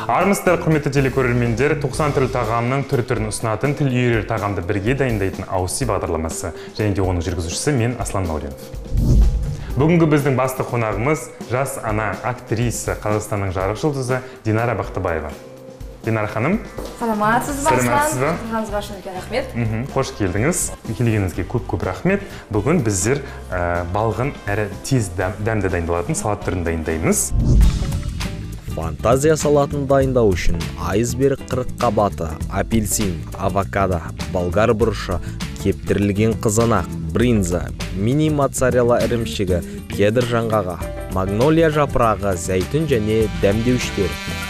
Армысыздар, құрметті телекөрермендер, 90 түрлі тағамның түрін ұсынатын тіл үйренер тағамды бірге дайындайтын ауызси бағдарламасы, және де оның жүргізушісі мен Аслан Мауренов. Бүгінгі біздің басты қонағымыз жас ана, актриса, Қазақстанның жарық жұлдызы Динара Бақтыбаева. Динара ханым, саламатсыз ба, Аслан? Сұрағыңызға шын үлкен рахмет. Қош келдіңіз. Келгеніңізге көп рахмет. Бүгін біздер балғын әрі тез дәмді дайындалатын салат түрін дайындаймыз. Фантазия салатын дайындау үшін айсберг қырыққабаты, апельсин, авокадо, болгар бұрышы, кептірілген қызанақ, бринза, мини моцарелла ірімшігі, кедр жаңғағы, магнолия жапырағы, зәйтүн және дәмдеуіштер.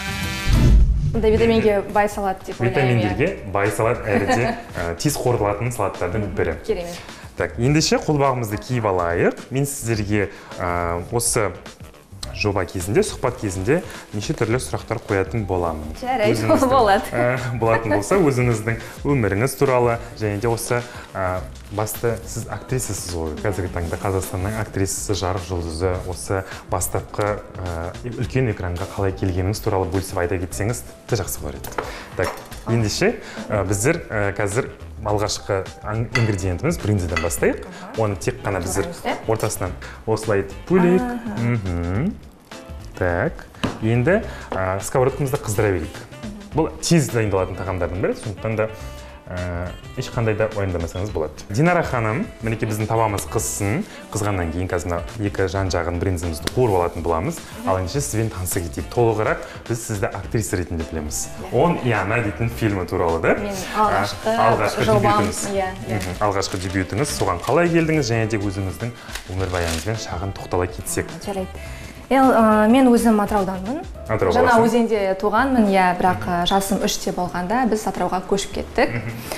Витаминге бай салат деп ойлаймын. Витаминдерге бай салат әріде тез қорытылатын салаттардың бірі. Керемет. Так, ендеше қолбағымызды киіп алайық. Мен сіздерге осы жоба кезінде, сұхбат кезінде неше түрлі сұрақтар қоятын боламын. Жарайды, болады. Болатын болса, өзіңіздің өміріңіз туралы, және де осы басты сіз актрисасыз ғой. Қазіргі таңда Қазақстанның актрисасы, жарық жұлдызы, осы бастапқы үлкен экранға қалай келгеніңіз туралы бөлісіп айта кетсеңіз, тіпті жақсы болар еді. Так, ендеше біздер қазір алғашқы ингредиентіміз бринзадан бастайық. Оны тек қана біздер ортасынан осылай бөлейік. Так, енді сковородкамызды қыздыра берейік. Бұл тез дайындалатын тағамдардың бірі, сондықтан да ешқандай да уайымдамасаңыз болады. Динара ханым, мінекей біздің табамыз қызсын. Қызғаннан кейін қазір екі жан-жағын бринзамызды қуырып алатын боламыз. Ал ендеше сізбен таныса кетейік. Толығырақ біз сізді актриса ретінде білеміз. «Он и она» дейтін фильмі туралы, да? Мен алғашқы жобам. Алғашқы дебютіңіз, соған қалай келдіңіз, және де өзіңіздің өмірбаяныңызбен шағын тоқтала кетсек. Жарайды. Мен өзім Атырауданмын. Жаңа өзенде туғанмын, бірақ жасым 3-те болғанда біз Атырауға көшіп кеттік.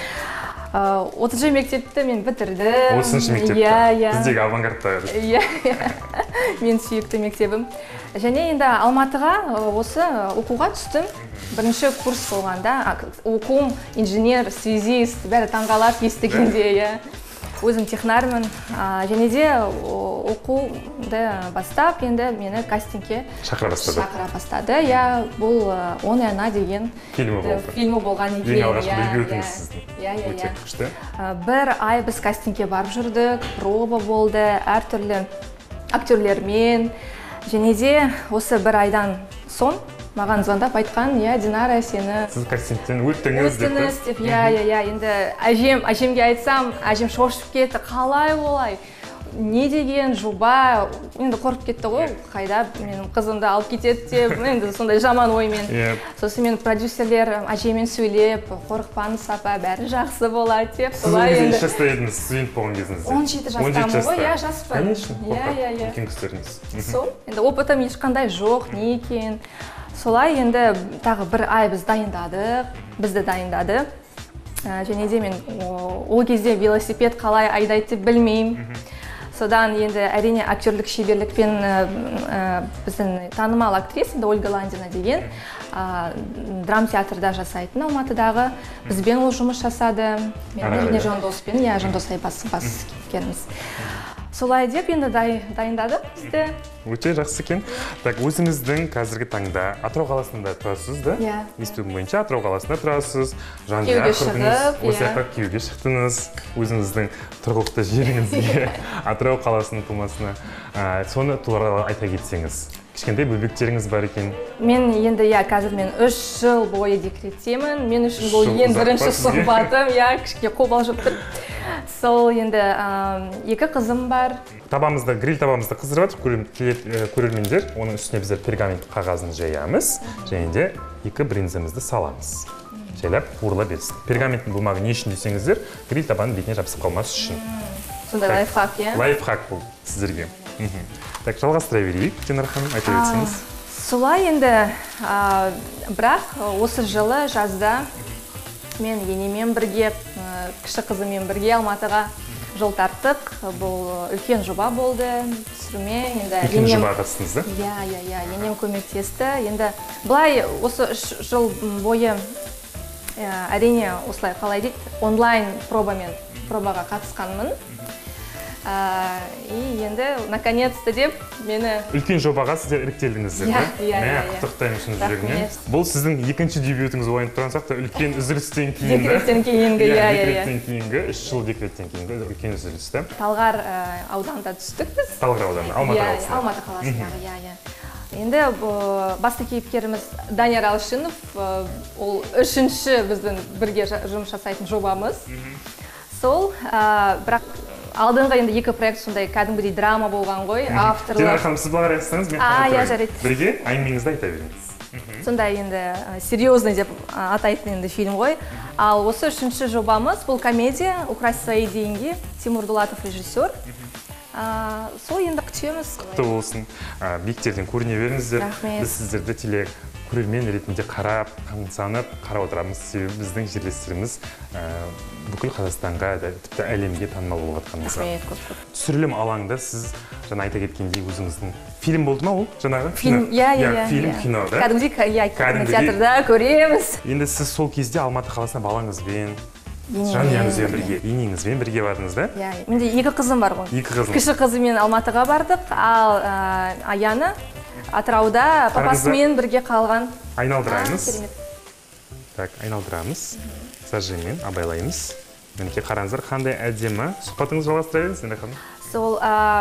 30 мектепті мен бітірдім. 30 мектепті? Біздегі авангардта. Мен сүйікті мектебім. Және енді Алматыға осы оқуға түстім. Бірінші курс болғанда, оқуым инженер, связист, бәрі таңғалап естігенде. Өзім технармын, және де оқуды бастап, енді мені кастингке шақыра бастады. Бұл «Он и она» деген фильмі болған екен. Ең алғашқы дебютіңіз сіздің. Өте күшті. Бір ай біз кастингке барып жүрдік, проба болды, әртүрлі актерлермен. Және де осы бір айдан соң маған звондап айтқан, Динара, сені... Сіз кастингтен өттіңіз деп. Енді әжемге айтсам, әжем шошып кетті, қалай олай? Не деген жоба? Енді қорқып кетті ғой, қайда менің қызымды алып кетеді деп, енді сондай жаман оймен. Сосын мен продюсерлер әжемен сөйлеп, қорықпаңыз апа, бәрі жақсы болады деп. Сіз ол кезде неше жаста едіңіз, студент болған кезіңізде? 17 жастамын ғой, жаспын. Конечно, қорқып, үлкен кісілеріңіз. Сол, енді опытым ешқандай жоқ, не екен. Солай енді тағы бір ай бізді дайындады. Және де мен ол кезде велосипед қалай айдайды білмеймін. Содан енді әрине актерлік шеберлікпен біздің танымал актриса Ольга Ландина деген драм театрда жасайтын Алматыдағы. Бізбен ол жұмыс жасады. Мен және Жандоспен, Жандос Айбас кейіпкеріміз. Солай деп енді дайындады бізді. Өте жақсы екен. Так, өзіңіздің қазіргі таңда Атырау қаласында тұрасыз, да? Естуім бойынша Атырау қаласында тұрасыз. Күйеуге шығып, осы жаққа күйеуге шықтыңыз. Өзіңіздің тұрғылықты жеріңізге, Атырау қаласының тумасына. Соны туралы айта кетсеңіз. Кішкентай бөбектеріңіз бар екен. Мен енді қазір 3 жыл бойы декреттемін. Мен үшін бұл ең бірінші сұхбатым, кішке қобалжып тұр. Сол енді 2 қызым бар. Гриль табамызды қыздырып көрермендер. Оның үстіне біздер пергамент қағазын жаямыз. Және де 2 бринзамызды саламыз. Жайлап қуырыла берсін. Пергаменттің бумағы не үшін десеңіздер, гриль табаның бетіне жабысып қалмас үшін. Сондай лайфхак, Лайфхак бұл сіздерге. Так, жалғастыра берейік, Динара ханым, айта кетсеңіз. Солай енді, бірақ осы жылы жазда мен енемен бірге, кіші қызыммен бірге Алматыға жол тарттық. Бұл үлкен жоба болды, түсіруме. Үлкен жоба қатыстыңыз, да? Енем көмектесті. Енді бұлай осы 3 жыл бойы әрине осылай қалай дейді, онлайн пробаға қатысқанмын. И енді наконец-то деп мені үлкен жобаға сіздер іріктелдіңіздер, иә. Құттықтаймын шын жүрегімнен. Бұл сіздің екінші дебютіңіз ойынып тұрған сияқты үлкен үзілістен кейін. Декреттен кейінгі, Декреттен кейінгі, 3 жыл декреттен кейінгі үлкен үзілісті. Талғар ауданында түстік біз. Талғар ауданында, Алматы қаласында. Алматы қаласындағы, иә. Енді басты кейіпкеріміз Данияр Алшынов, ол үшінші біздің бірге жұмыс жасайтын жобамыз. Сол, бірақ алдыңғы енді екі проект сондай кәдімгідей драма болған ғой, авторлар. Динара ханым, сіз бағар айтсаңыз, мен қарап жарайды. Бірге әңгімеңізді айта беріңіз. Сондай енді серьезный деп атайтын енді фильм ғой. Ал осы үшінші жобамыз, бұл комедия, «Украсть свои деньги», Тимур Дулатов режиссер. Сол енді күтеміз. Құтты болсын. Биіктерден көріне беріңіздер. Біз сіздерді көрермен ретінде қарап, тамсанып қарап отырамыз. Себебі біздің жерлестеріміз бүкіл Қазақстанға, тіпті әлемге танымал болып жатқанымызға. Түсірілім алаңда сіз жаңа айта кеткендей өзіңіздің фильм болды ма ол? Жаңағы фильм, иә. Фильм, кино, да? Кәдімгідей кинотеатрда көреміз. Енді сіз сол кезде Алматы қаласына балаңызбен, жанұяңызбен бірге, енеңізбен бірге бардыңыз, да? Иә, менде екі қызым бар ғой. Екі қызым. Кіші қызымен Алматыға бардық, ал Аяны Атырауда папасымен бірге қалған. Айналдырамыз. Так, айналдырамыз. Сажымен абайлаймыз. Мінекей қараңыздар, қандай әдемі. Сұхбатыңызды жалғастыра беріңіз, Динара ханым. Сол,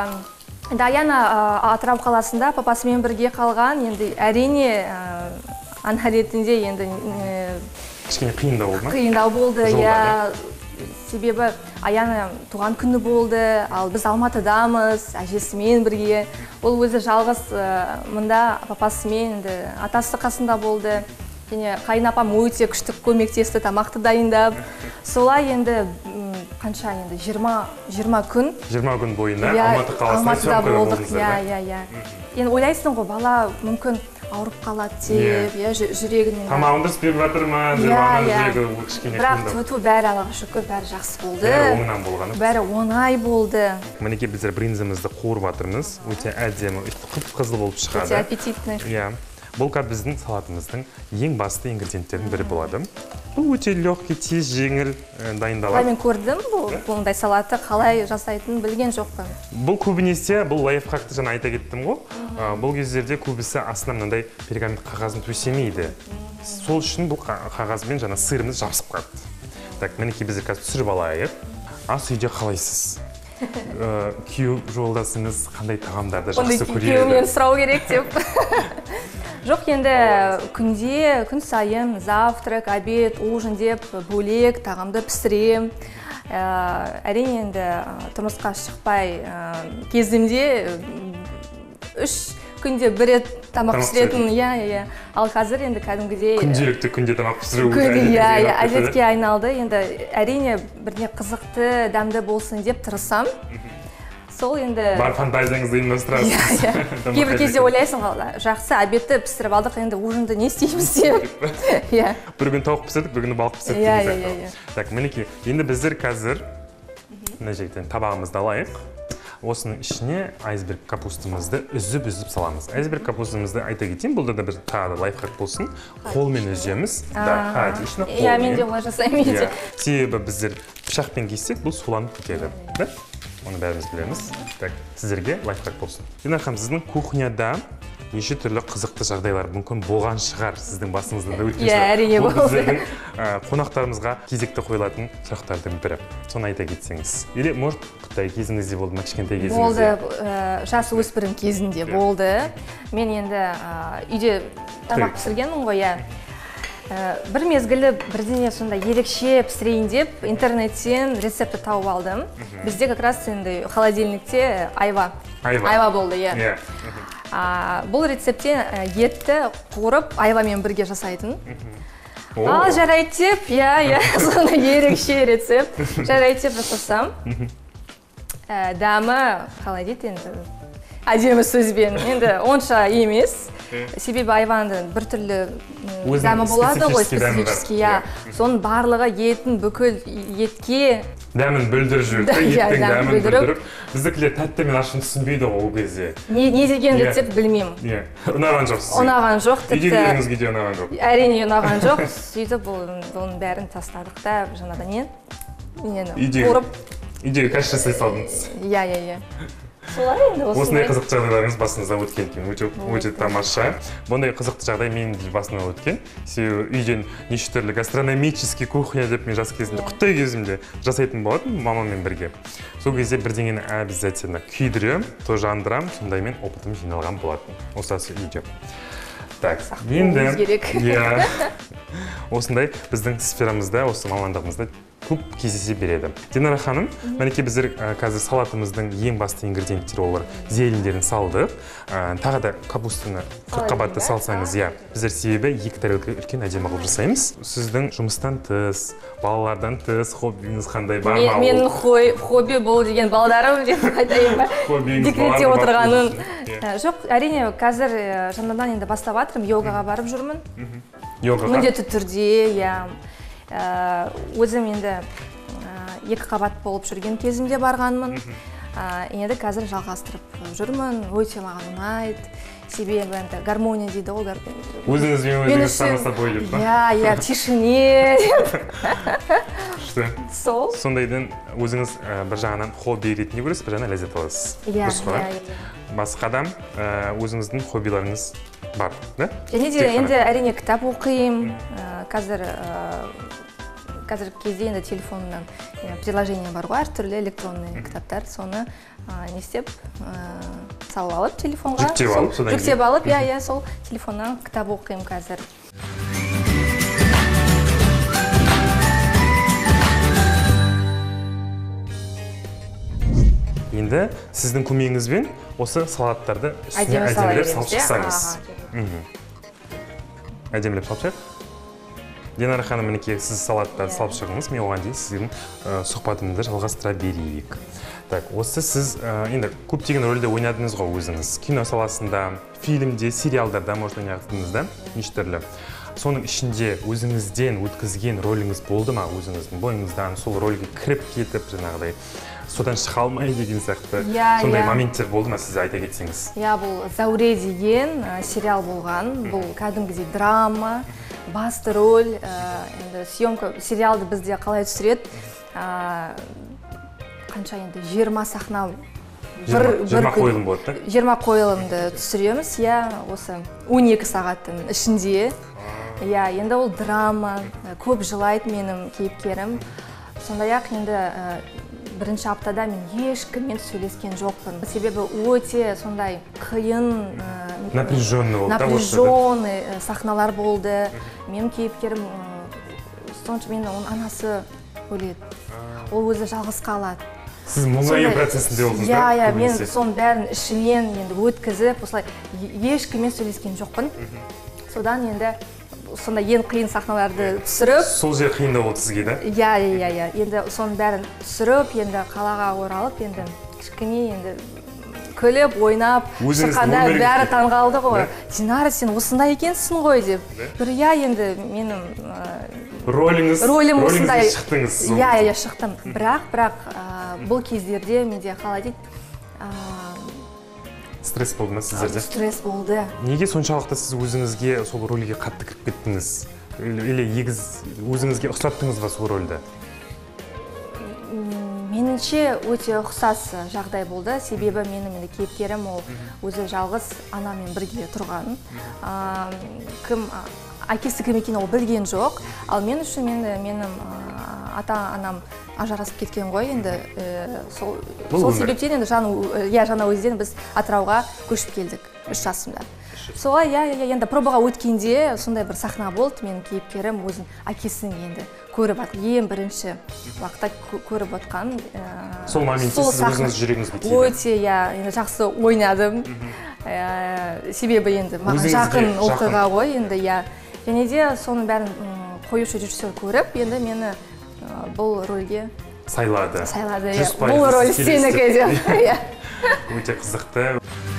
Аяна Атырау қаласында папасымен бірге қалған. Енді әрине ана ретінде енді кішкене қиындау болды ма? Қиындау болды, иә. Себебі Аяна туған күні болды, ал біз Алматыдамыз, әжесімен бірге. Ол өзі жалғыз мұнда папасымен, атасы қасында болды. Және қайынапам өте күшті көмектесті, тамақты дайындап. Солай енді қанша енді 20 күн. 20 күн бойында Алматы қаласында сөмкірі болдыңыздар, да? Иә. Енді ойлайсың ғой, бала мүмкін ауырып қалады деп, жүрегінің. Тамағын дұрыс беріп жатыр ма? Жүрегі кішкене қиындау. Бірақ бәрі Аллаға шүкір, бәрі жақсы болды. Бәрі оңынан болғаны. Бәрі оңай болды. Мінекей біздер бринзамызды қуырып жатырмыз. Өте әдемі, қып-қызыл болып шығады. Өте аппетитный. Иә. Бұл біздің салатымыздың ең басты ингредиенттердің бірі болады. Бұл өте легкий, тез, жеңіл дайындалады. Мен көрдім, бұндай салатты қалай жасайтынын білген жоқпын. Бұл көбінесе, бұл лайфхакты жаңа айта кеттім ғой. Бұл кездерде көбісі астына мынандай пергамент қағазын төсемейді. Сол үшін бұл қағазбен жаңа сырымыз жабысып қалады. Так, мінекей біздер қазір түсіріп алайық. Ас үйде қалайсыз? Күйеу жолдасыңыз қандай тағамдарды жақсы көреді? Күйеуімнен сұрау керек деп. Жоқ, енді күн сайын завтрак, обед, ужин деп бөлек тағамды пісірем. Әрине енді тұрмысқа шықпай кезімде 3 күнде бір рет тамақ пісіретін, иә. Ал қазір енді кәдімгідей күнде тамақ пісіру әдетке айналды. Енді әрине бірне қызықты, дәмді болсын деп тырысам. Сол енді бар фантазияңызды ұйымдастырасыз. Кейбір кезде ойлайсың, жақсы обедті пісіріп алдық, енді ужинды не істейміз деп. Бір күн тауық пісірдік, бір күні балық пісірдік. Так, мінекей, енді біздер қазір мына жерден табағымызды алайық. Осының ішіне айсберг капустамызды үзіп саламыз. Айсберг капустамызды айта кетейін, бұл да бір тағы лайфхак болсын. Қолмен үземіз. Отлично. Иә, мен де олай жасаймын. Себебі біздер пышақпен кессек, бұл суланып кетеді. Оны бәріміз білеміз. Так, сіздерге лайфхак болсын. Динара ханым, сіздің кухняда неше түрлі қызықты жағдайлар мүмкін болған шығар сіздің басыңызда да өткен шығар. Әрине болды. Бұл біздердің қонақтарымызға кезекті қойылатын сұрақтардың бірі. Соны айта кетсеңіз. Или, может, құттай кезіңізде болды ма, кішкентай кезіңізде? Болды, жас өспірім кезінде болды. Мен енді үйде тамақ пісіргенмін ғой, бір мезгілі бірдеңе сонда ерекше пісірейін деп интернеттен рецепті тауып алдым. Бізде как раз енді холодильникте айва болды, иә. Бұл рецепте етті қуырып айвамен бірге жасайтын. Ал жарайды деп, сонда ерекше рецепт. Жарайды деп жасасам. Дәмі, қалай дейді енді, әдемі сөзбен, енді онша емес. Себебі айванды бір түрлі дәмі болады ғой, специфический. Соның барлығы етін бүкіл етке дәмін бүлдіріп жүрді, еттің дәмін бүлдіріп. Біздікілер тәтті мен ашын түсінбейді ол кезде. Не деген рецепт білмеймін. Ұнаған жоқ сіз? Ұнаған жоқ. Үйде келгеніңізге де ұнаған жоқ? Әрине ұнаған жоқ. Сөйтіп бұның бәрін тастадық та жаңада нені қуырып үйдегі кәш жасай салдыңыз. Иә. Солай енді осындай қызықты жағдайларыңыз басыңыздан өткен екен, өте тамаша. Бұндай қызықты жағдай менің де басымнан өткен. Себебі үйден неше түрлі гастрономический кухня деп мен жас кезімде, құттай кезімде жасайтын болатын мамамен бірге. Сол кезде бірдеңені обязательно күйдірем, тоже андырам, сондаймен опытым жиналған болатын. Осасы үйде. Так, енді осындай біздің сферамызда, осы мамандығымызда көп кездесе береді. Динара ханым, мінекей біздер қазір салатымыздың ең басты ингредиенттері олар зелендерін салдық. Тағы да капустаны қырыққабатты салсаңыз, біздер себебі 2 тарелка үлкен әдемі қылып жасаймыз. Сіздің жұмыстан тыс, балалардан тыс хоббиіңіз қандай бар ма? Менің хобби бол деген балдарым деп айтайын ба? Декретте отырғанын. Жоқ, әрине қазір жаңадан енді бастап жатырмын, йогаға барып жүрмін. Йогаға? Міндетті түрде, өзім енді 2 қабат болып жүрген кезімде барғанмын. Енді қазір жалғастырып жүрмін, өте маған ұнайды. Себебі енді гармония дейді ғой. Өзіңізбен өзіңіз санаса бой деп па? Иә, тишине деп. Сол. Сондайдың өзіңіз бір жағынан хобби ретінде көресіз, бір жағынан ләззат аласыз. Иә. Басқадан өзіңіздің хоббиларыңыз бар, да? Және де енді әрине кітап оқимын. Қазір кезде енді телефонынан приложение бар ғой, әртүрлі электронный кітаптар, соны не істеп салып алып телефонға. Жүктеп алып, сол телефоннан кітап оқимын қазір. Енді сіздің көмегіңізбен осы салаттарды үстіне әдемілеп салып шықсаңыз. Әдемілеп салып шық. Динара ханым, мінекей сіз салаттарды салып шығыңыз, мен оған дейін сіздің сұхбатымызды жалғастыра берейік. Так, осы сіз енді көптеген рөлде ойнадыңыз ғой өзіңіз. Кино саласында, фильмде, сериалдарда может ойнадыңыз да, неше түрлі. Соның ішінде өзіңізден өткізген рөліңіз болды ма, өзіңіздің бойыңыздан сол рөлге кіріп кетіп, жаңағыдай содан шыға алмай деген сияқты сондай моменттер болды ма, сіз айта кетсеңіз? Бұл Зәуре деген сериал болған, бұл кәдімгідей драма, басты роль, съемка сериалды бізде қалай түсіреді, қанша енді 20 сахна 20 қойылым болады да? 20 қойылымды түсіреміз, осы 12 сағаттың ішінде. Енді ол драма, көп жылайды менің кейіпкерім. Сондай-ақ енді бірінші аптада мен ешкіммен сөйлескен жоқпын. Себебі өте сондай қиын, напряженный сахналар болды. Менің кейіпкерім, сонша мен оның анасы өледі. Ол өзі жалғыз қалады. Сіз мұңаю процесінде болдыңыз да? Мен соның бәрін ішімнен өткізіп, осылай ешкіммен сөйлескен жоқпын. Содан енді сонда ең қиын сахналарды түсіріп. Сол жер қиындау болды сізге, да? Енді соның бәрін түсіріп, енді қалаға оралып, енді кішкене енді күліп, ойнап, шыққанда бәрі таңғалды ғой. Динара, сен осындай екенсің ғой деп. Енді менің рөлім осындай шықтыңыз. Шықтым. Бірақ бұл кездерде менде қалай дейді, стресс болды ма сіздерде? Стресс болды. Неге соншалықты сіз өзіңізге сол рөлге қатты кіріп кеттіңіз? Или өзіңізге ұқсаттыңыз ба сол рөлді? Меніңше өте ұқсас жағдай болды. Себебі менің кейіпкерім ол өзі жалғыз анамен бірге тұрған. Әкесі кім екенін ол білген жоқ. Ал мен үшін менің ата-анам ажырасып кеткен ғой. Енді сол себептен енді жаңа өзден біз Атырауға көшіп келдік 3 жасымда. Солай, енді пробаға өткенде сондай бір сахна болды. Менің кейіпкерім өзін әкесін енді көріп атқан, ең бірінші уақытта көріп отқан. Сол моментте сіз өзіңіз жүрегіңізге тиді? Өте, енді жақсы ойнадым. Себебі енді маған жақын оқиға ғой. Және де соның бәрін қоюшы режиссер көріп, енді мені бұл рөлге сайлады. Бұл рөл сенікі деп. Өте қызықты.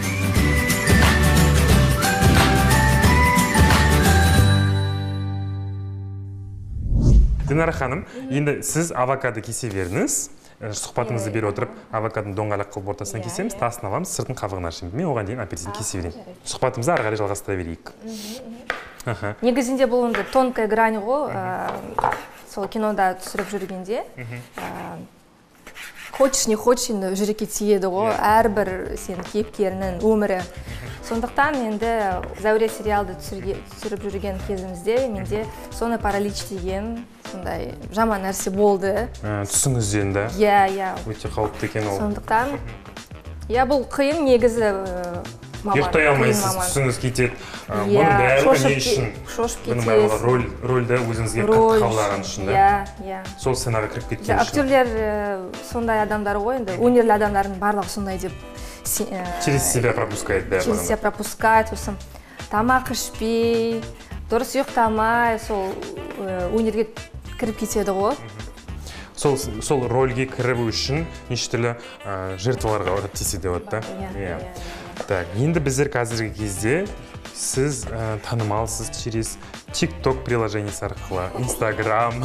Динара ханым, енді сіз авокадо кесе беріңіз. Сұхбатыңызды бере отырып, авокадоны доңғалақ қылып ортасынан кесеміз, тасын аламыз, сыртын қабығын ашымыз. Мен оған дейін апельсин кесе берейін. Сұхбатымызды ары қарай жалғастыра берейік. Негізінде бұл енді тонкая грань ғой, сол кинода түсіріп жүргенде. хочешь не хочешь енді жүрекке тиеді ғой әрбір сен кейіпкерінің өмірі. Сондықтан енді Зәуре сериалды түсіріп жүрген кезімізде менде соны паралич деген сондай жаман нәрсе болды. Түсіңізден да? Иә. Өте қауіпті екен ол. Сондықтан бұл қиын негізі маман. Ұйықтай алмайсыз, түсіңіз кетеді. Бұның бәрі не үшін? Шошып Бұның кетесіз. бәрі рөлді өзіңізге қатты қабылдаған үшін да? Иә. Сол сценарийға кіріп кеткен үшін. Актерлер сондай адамдар ғой, енді өнерлі адамдардың барлығы сондай деп через себя пропускает бәрі. Через себя пропускает, сосын тамақ ішпей, дұрыс ұйықтамай, сол өнерге кіріп кетеді ғой. Сол рөлге кіріп үшін неше түрлі жертваларға өтесі деп отты. Так, енді біздер қазіргі кезде сіз танымалсыз через TikTok приложениесі арқылы, Instagram.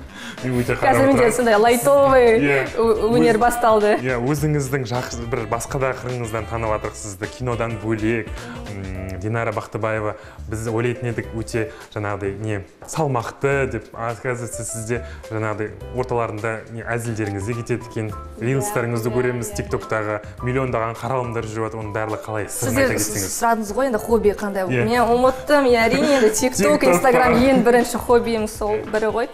Қазір менде сондай лайтовый өнер басталды. Өзіңіздің бір басқа да қырыңыздан танып жатырық сізді, кинодан бөлек. Динара Бақтыбаева біз ойлайтын едік өте жаңағыдай салмақты деп, оказывается сізде жаңағыдай орталарында әзілдеріңізде кетеді екен, рилстарыңызды көреміз, TikTok-тағы миллиондаған қаралымдар жүріп жатыр, оның барлығы қалай? Сіздер сұрадыңыз ғой, енді хобби қандай? Мен ұмыттым, әрине енді TikTok, Instagram ең бірінші хоббиім сол бірі ғой.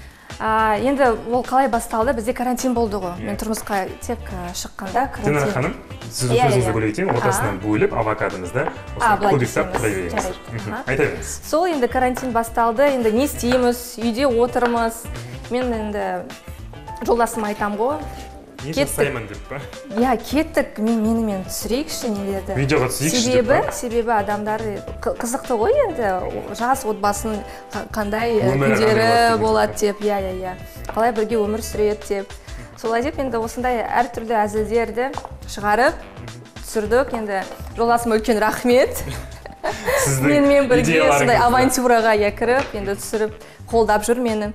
Енді ол қалай басталды? Бізде карантин болды ғой. Мен тұрмысқа тек шыққанда карантин. Динара ханым, сіз сөзіңізді бөлейін, ортасынан бөліп авокадомызды көбіктап құдай береміз. Айта беріңіз. Сол енді карантин басталды, енді не істейміз, үйде отырмыз. Мен енді жолдасыма айтам ғой. Не жасаймын деп па? Кеттік, менімен түсірейікші нелерді. Видеоға түсірейікші деп па? Себебі адамдар қызықты ғой енді, жас отбасын қандай күндері болады деп, қалай бірге өмір сүреді деп. Солай деп енді осындай әртүрлі әзілдерді шығарып түсірдік. Енді жолдасыма үлкен рахмет. Менімен бірге осындай авантюраға кіріп, енді түсіріп қолдап жүр мені.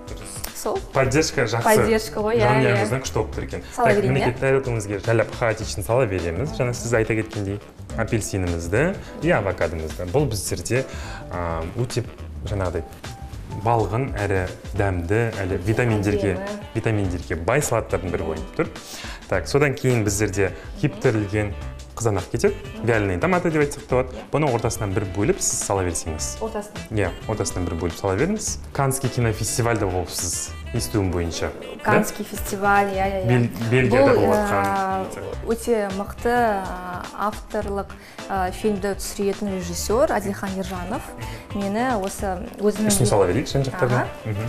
Поддержка жақсы. Поддержка ғой, жанұяңыздың күшті болып тұр екен. Сала берейін, Мінекей тарелкамызге жайлап хаотичный сала береміз. Жаңа сіз айта кеткендей апельсинімізді и авокадомызды. Бұл біздерде өте жаңағыдай балғын әрі дәмді, әлі витаминдерге бай салаттардың бірі болып тұр. Содан кейін біздерде кептірілген қызанақ кетеді, вяленый томаты деп айтсақ та болады. Бұны ортасынан бір бөліп сіз сала берсеңіз. Ортасынан? Ортасынан бір бөліп сала беріңіз. Каннский кинофестивальда болыпсыз, естуім бойынша. Каннский фестиваль, Бельгияда болатқан. Бұл өте мықты авторлық фильмді түсіретін режиссер Адилхан Ержанов мені осы өзінің... Үстін сала берейік, жан жақтардан.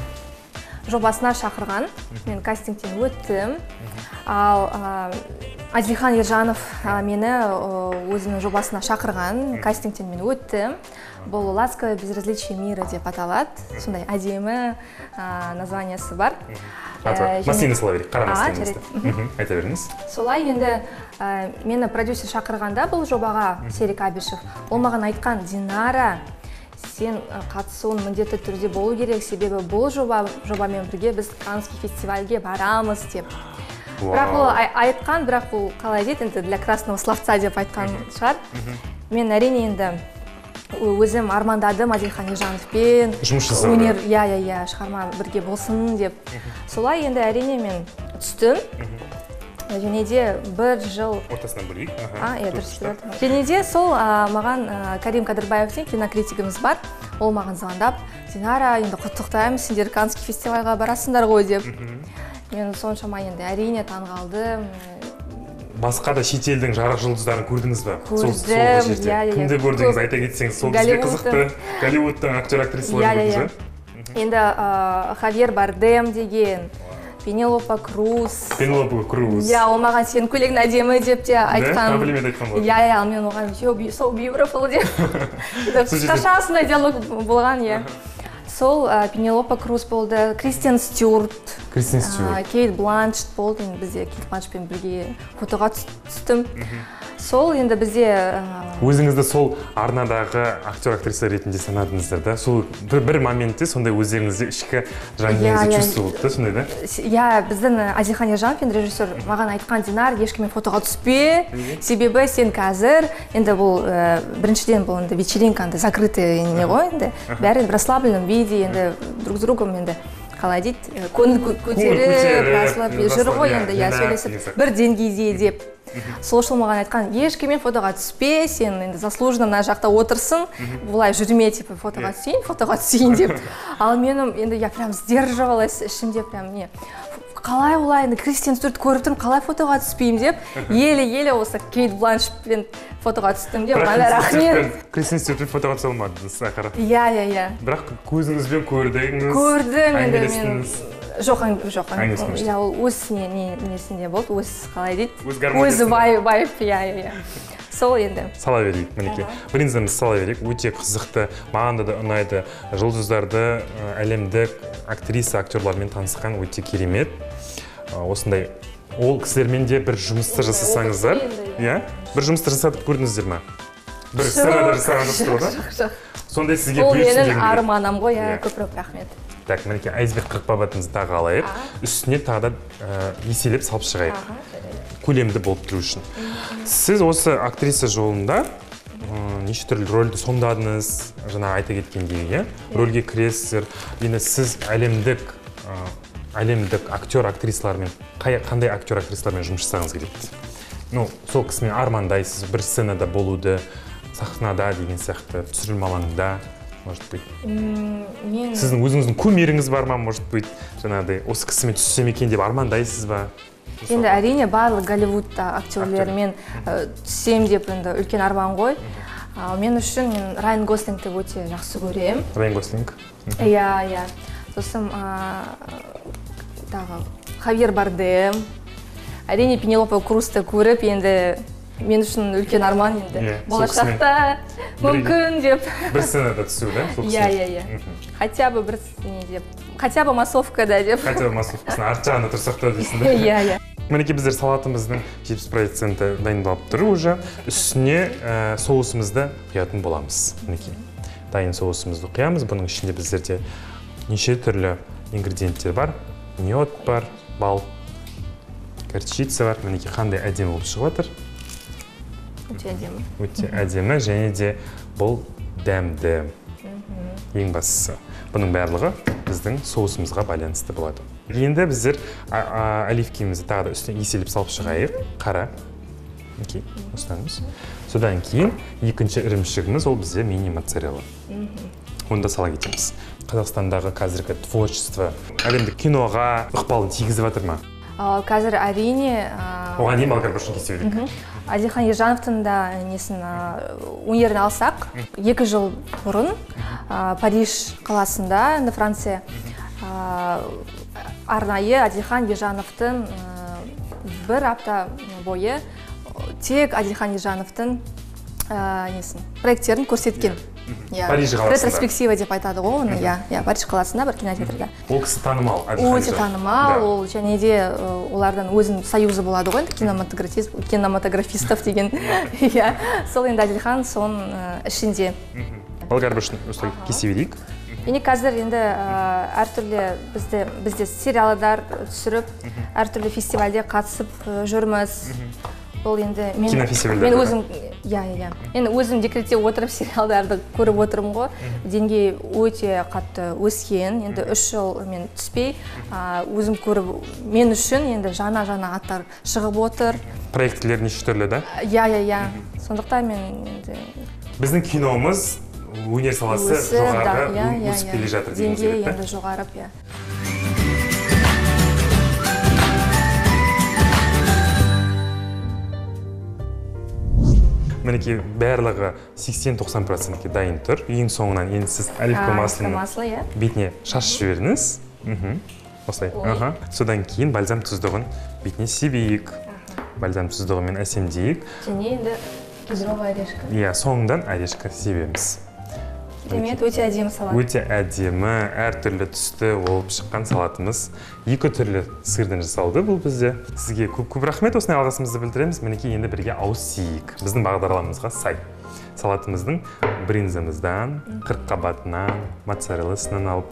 Жобасына шақырған, мен кастингтен өттім. Ал Адилхан Ержанов мені өзінің жобасына шақырған, кастингтен мен өттім. Бұл «Ласковое безразличие мира» деп аталады. Сондай әдемі названиясы бар. Масыны сала берейік, қарамастыңызды. Айта беріңіз. Солай енді мені продюсер шақырғанда бұл жобаға Серік Абишев. Ол маған айтқан: Динара, сен қатысуын міндетті түрде болу керек, себебі бұл жобамен бірге біз Каннский фестивальге барамыз деп. Бірақ ол айтқан, бірақ ол қалай дейді, енді для красного словца деп айтқан шығар. Мен әрине енді өзім армандадым Адилхан Ержановпен өнер, шығарма бірге болсын деп. Солай енді әрине мен түстім. Және де бір жыл... Ортасынан бөлейік. Және де сол маған Карим Кадырбаевтен кинокритигіміз бар. Ол маған звондап: Динара, енді құттықтаймын, сендер Каннский фестивальға барасыңдар ғой деп. Мен соншама енді әрине таңғалдым. Басқа да шетелдің жарық жұлдыздарын көрдіңіз бе? Көрдім, Кімді көрдіңіз, айта кетсеңіз, сол бізге қызықты. Голливудтың актер-актрисаларын көрдіңіз бе? Енді Хавьер Бардем деген, Пенелопа Круз. Ол маған сенің көйлегің әдемі деп те айтқан. Комплимент айтқан болды. Мен оған so beautiful деп. Қысқаша сондай диалог болған, Сол Пенелопа Круз болды, Кристиан Стюарт, Кейт Бланшетт болды. Бізде Кейт Бланшеттпен бірге фотоға түстім. Сол енді бізде... Өзіңізді сол арнадағы актер-актриса ретінде санадыңыздар да? Сол бір моментте сондай өздеріңізде ішкі жаныңызды чувство болды да, сондай да? Біздің Адилхан Ержанов режиссер маған айтқан: Динар, ешкіммен фотоға түспе, себебі сен қазір, енді бұл біріншіден бұл вечеринка закрытый не ғой, енді бәрі в расслабленном виде, енді друг с другом енді қалай дейді көңіл көтеріп басылып жүр ғой енді иә сөйлесіп бір деңгейде деп сол үшін маған айтқан ешкіммен фотоға түспе, сен енді заслуженно мына жақта отырсын, бұлай жүрме типа фотоға түсейін деп. Ал менің енді я прям сдерживалась ішімде прям не қалай олай енді Кристин Стюарт көріп тұрмын, қалай фотоға түспеймін деп, еле осы Кейт Бланшетпен фотоға түстім деп, маған рахмет. Кристин Стюартпен фотоға түсе алмадыңыз ақыры. Иә. Бірақ көзіңізбен көрдіңіз. Көрдім енді мен. Жоқ, иә, ол өз несінде болды, өз қалай дейді, өзі байып, иә. Сол енді. Сала берейік, мінекей. Бринзамыз сала берейік, өте қызықты, маған да ұнайды. Жұлдыздарды әлемдік актриса, актерлармен танысқан өте керемет. Осындай, ол кісілермен де бір жұмысты жасасаңыздар, бір жұмысты жасатып көрдіңіздер ме? Бір сценада жасағаныңыз тұрды? Жоқ. Сондай сізге ол бұйырсын менің арманым ғой, көпірек рахмет. Так, мінекей айсберг қырыққабатымызды тағы алайық. Үстіне тағы да еселеп салып шығайық. Көлемді болып тұру үшін. Сіз осы актриса жолында неше түрлі рөлді сомдадыңыз, жаңа айта кеткендей, рөлге кіресіздер. Енді сіз әлемдік актер актрисалармен, қандай актер актрисалармен жұмыс жасағыңыз келеді? Сол кісімен армандайсыз, бір сценада болуды, сахнада деген сияқты, түсірілім алаңында, может быть. Сіздің өзіңіздің кумиріңіз бар ма, может быть, жаңағыдай, осы кісімен түссем екен деп армандайсыз ба? Енді әрине барлық Голливудта актерлермен түссем деп енді үлкен арман ғой. Мен үшін Райан Гослингті өте жақсы көрем. Райан Гослинг? Иә. Сосын Хавьер Бардем. Әрине Пенелопа Крузты көріп, енді мен үшін үлкен арман енді. Болашақта мүмкін деп. Бір сценада түсу, да? Иә. Хотя бы бір не деп. Хотя бы массовкада деп. Хотя бы массовкасына арт жағына тұрсақ та дейсің, да? Иә. Мінекей біздер салатымыздың 70% дайындалып тұр уже. Үстіне соусымызды құятын боламыз. Мінекей. Дайын соусымызды құямыз. Бұның ішінде біздерде неше түрлі ингредиенттер бар. Мед бар, бал, горчица бар. Мінекей қандай әдемі болып шығып жатыр. Өте әдемі, және де бұл дәмді. Ең бастысы. Бұның барлығы біздің соусымызға байланысты болады. Енді біздер оливкемізді тағы да үстіне еселеп салып шығайық. Қара. Ұстанымыз. Содан кейін екінші ірімшігіміз ол бізде мини моцарелла. Оны да сала кетеміз. Қазақстандағы қазіргі творчество әлемдік киноға ықпалын тигізіп жатыр ма? Қазір әрине... Оған не балғар бұршын кесе өдік? Адилхан Ержановтың да өнерін алсақ, 2 жыл бұрын Париж қаласында, Франция, арнайы Адилхан Ержановтың бір апта бойы тек Адилхан Ержановтың проекттерін көрсеткен. Париж қаласында. Ретроспектива деп айтады ғой оны, Париж қаласында бір кинотеатрда. Ол кісі танымал. Өте танымал, ол және де олардан өзінің союзы болады ғой, кинематографистов деген. Сол енді Адилхан соның ішінде. Балғар бұршын осылай кесе берейік. Енді қазір енді әртүрлі бізде сериалдар түсіріп, әртүрлі фестивальде қатысып жүрміз. Ол енді мен өзім енді өзім декретте отырып сериалдарды көріп отырмын ғой. Деңгей өте қатты өскен. Енді 3 жыл мен түспей, өзім көріп, мен үшін енді жаңа аттар шығып отыр. Проектілер неше түрлі, да? Иә. Сондықтан мен енді біздің киномыз өнер саласы жоғары өсіп келе жатыр деген деңгей енді жоғарып, иә. Мінекей барлығы 80-90%-ке дайын тұр. Ең соңынан енді сіз оливка маслының бетіне шашып жіберіңіз. Осылай. Содан кейін бальзам тұздығын бетіне себейік. Бальзам тұздығымен әсемдейік. Және енді кедровый орешка. Иә, соңынан орешка себеміз. Демет, өте әдемі салат. Өте әдемі, әртүрлі түсті болып шыққан салатымыз. 2 түрлі сырдан жасалды бұл бізде. Сізге көп рахмет, осындай алғысымызды білдіреміз. Мінекей енді бірге ауысайық. Біздің бағдарламамызға сай. Салатымыздың бринзамыздан, қырыққабатынан, моцарелласынан алып.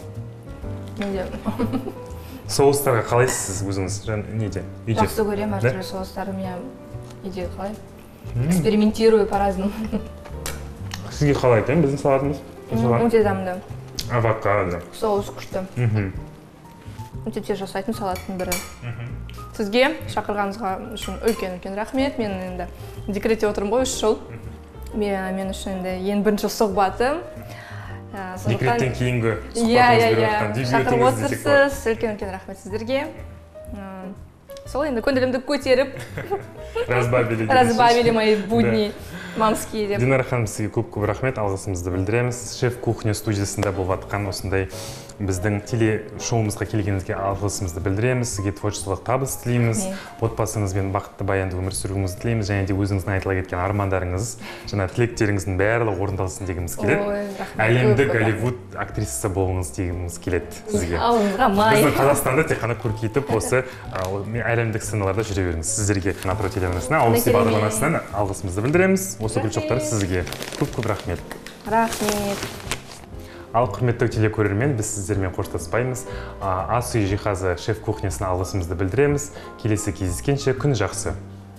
Соустарға қалайсыз өзіңіз? Жақсы көрем, әртүрлі соустарым. Үйде қалай? Экспериментирую по-разному. Сізге қалай екен біздің салатымыз? Өте дәмді. Авокадо. Соус күшті. мектепте жасайтын салаттың бірі. Сізге шақырғаныңызға үшін үлкен рахмет. Мен енді декретте отырмын ғой 3 жыл. Мен үшін енді ең бірінші сұхбатым. Декреттен кейінгі шақырып отырсыз. Үлкен рахмет сіздерге. Сол енді көңілімді көтеріп разбавили мои будни мамские деп. Динара ханым, сізге көп рахмет, алғысымызды білдіреміз. Шеф кухня студиясында болып жатқан осындай біздің теле-шоуымызға келгеніңізге алғысымызды білдіреміз. Сізге творчестволық табыс тілейміз. Отбасыңызбен бақытты баянды өмір сүруіңізді тілейміз. Және де өзіңіздің айтыла кеткен армандарыңыз, жаңа тілектеріңіздің барлығы орындалсын дегіміз келеді. Әлемдік Голливуд актрисасы болғыңыз дегіміз келеді сізге. Біздің Қазақстанда тек қана көркейтіп, осы әлемдік сценаларда жүре беріңіз. Сіздерге Напро телеарнасына, Ауыз Ти бағдарламасынан алғысымызды білдіреміз. Осы гүл шоқтары сізге көп рахмет. Рахмет. Ал құрметті телекөрермен, біз сіздермен қоштаспаймыз. Ас үй жиһазы шеф кухнясына алғысымызды білдіреміз. Келесі кездескенше күн жақсы.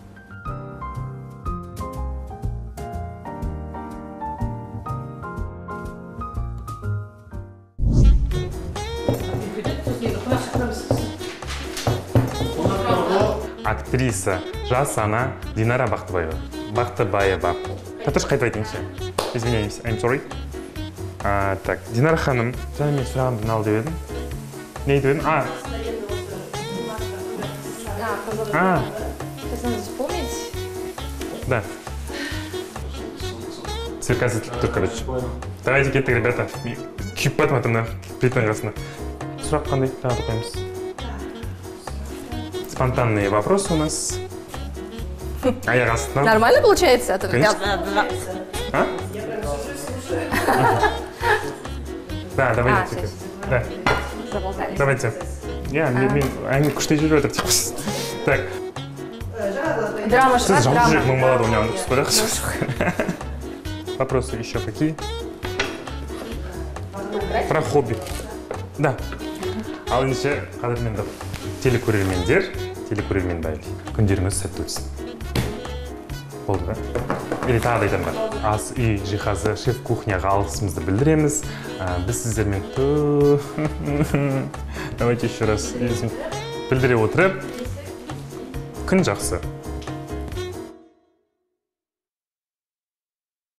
Актриса жас ана Динара Бақтыбаева. Татыш қайта айтыңызшы. Извиняюсь, I'm sorry. Так, Динара ханым, жаңа мен сұрағымды ал деп едім. Не айтып едім? Вспомнить? Да. Цирказы тұр, короче. Давайте кеттік, ребята. Күйіп бәтім атымда, плитаның қасына. Сұрақ қандай? Тағы қоймыз. Спонтанные вопросы у нас. Аяқ астынан. Нормально получается? А? Да, давайте. Да. Давайте. Они күшті жүріп отыр. Так. Драма шығар, драма. Сіз мың балады ойнағанды құспырық. Вопросы еще какие? Про хобби. Да. Ал ендеше, қадірменді телекөрермен бәйбі. Күндеріңіз сәтті өтсін. Болды ба? Или тағы да айтамын ба? Ас үй жиһазы шеф кухняға алғысымызды білдіреміз. Біз сіздермен давайте еще раз білдіре отырып, күн жақсы.